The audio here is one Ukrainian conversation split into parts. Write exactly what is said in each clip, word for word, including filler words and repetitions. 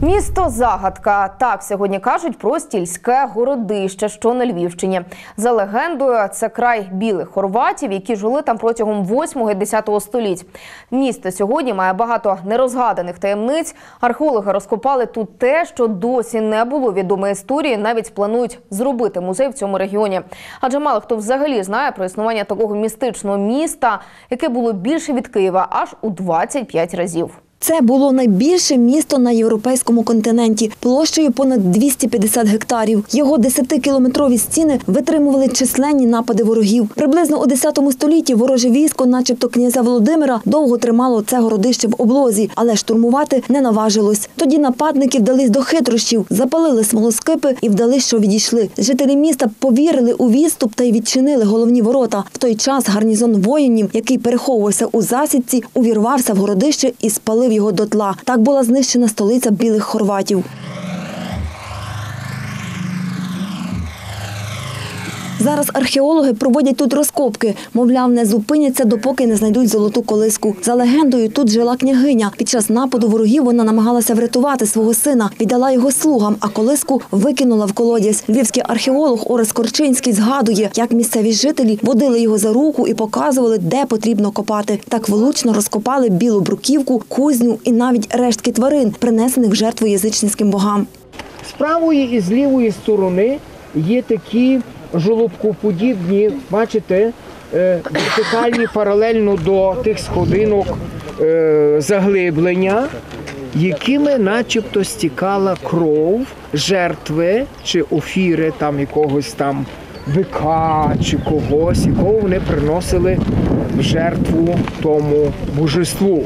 Місто-загадка. Так сьогодні кажуть про Стільське Городище, що на Львівщині. За легендою, це край білих хорватів, які жили там протягом восьмого-десятого століть. Місто сьогодні має багато нерозгаданих таємниць. Археологи розкопали тут те, що досі не було відомо історії, навіть планують зробити музей в цьому регіоні. Адже мало хто взагалі знає про існування такого містичного міста, яке було більше від Києва аж у двадцять п'ять разів. Це було найбільше місто на європейському континенті, площею понад двісті п'ятдесят гектарів. Його десятикілометрові стіни витримували численні напади ворогів. Приблизно у десятому столітті вороже військо, начебто князя Володимира, довго тримало це городище в облозі, але штурмувати не наважилось. Тоді нападники вдались до хитрощів, запалили смолоскипи і вдались, що відійшли. Жителі міста повірили у відступ та й відчинили головні ворота. В той час гарнізон воїнів, який переховувався у засідці, увірвався в городище і спалив його дотла. Так була знищена столиця білих хорватів. Зараз археологи проводять тут розкопки. Мовляв, не зупиняться, допоки не знайдуть золоту колиску. За легендою, тут жила княгиня. Під час нападу ворогів вона намагалася врятувати свого сина, віддала його слугам, а колиску викинула в колодязь. Львівський археолог Орес Корчинський згадує, як місцеві жителі водили його за руку і показували, де потрібно копати. Так влучно розкопали білу бруківку, кузню і навіть рештки тварин, принесених в жертву язичницьким богам. З правої і з лівої сторони є такі жолобкоподібні, бачите, вертикальні паралельно до тих сходинок заглиблення, якими начебто стікала кров жертви чи офіри там якогось там бика чи когось, якого вони приносили в жертву тому божеству.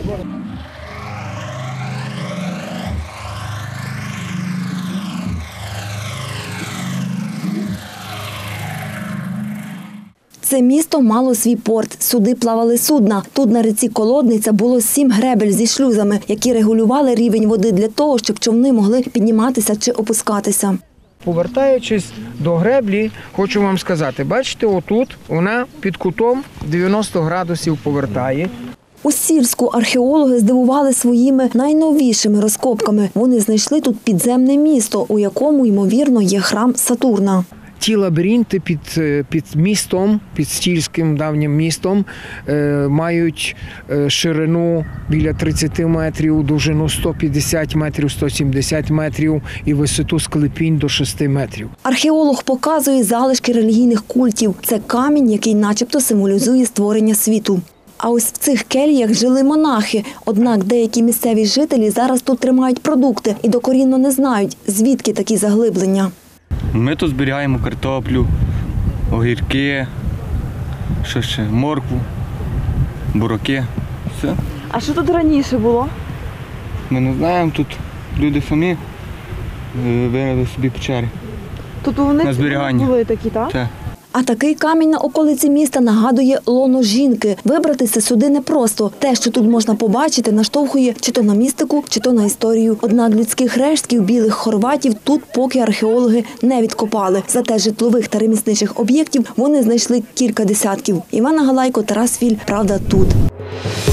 Це місто мало свій порт, сюди плавали судна. Тут на ріці Колодниця було сім гребель зі шлюзами, які регулювали рівень води для того, щоб човни могли підніматися чи опускатися. Повертаючись до греблі, хочу вам сказати, бачите, отут вона під кутом дев'яносто градусів повертає. У Сільську археологи здивували своїми найновішими розкопками. Вони знайшли тут підземне місто, у якому, ймовірно, є храм Сатурна. Ті лабіринти під, під містом, під Стільським давнім містом, е, мають ширину біля тридцяти метрів, довжину сто п'ятдесят метрів, сто сімдесят метрів і висоту склепінь до шести метрів. Археолог показує залишки релігійних культів. Це камінь, який начебто символізує створення світу. А ось в цих кельях жили монахи. Однак деякі місцеві жителі зараз тут тримають продукти і докорінно не знають, звідки такі заглиблення. Ми тут зберігаємо картоплю, огірки, що ще, моркву, бураки. Все. А що тут раніше було? Ми не знаємо, тут люди самі вирили собі печери. Тут вони на зберігання були такі, так? Так. А такий камінь на околиці міста нагадує лоно жінки. Вибратися сюди непросто. Те, що тут можна побачити, наштовхує чи то на містику, чи то на історію. Однак людських рештків білих хорватів тут поки археологи не відкопали. Зате житлових та ремісничних об'єктів вони знайшли кілька десятків. Івана Галайко, Тарас Філь. Правда тут.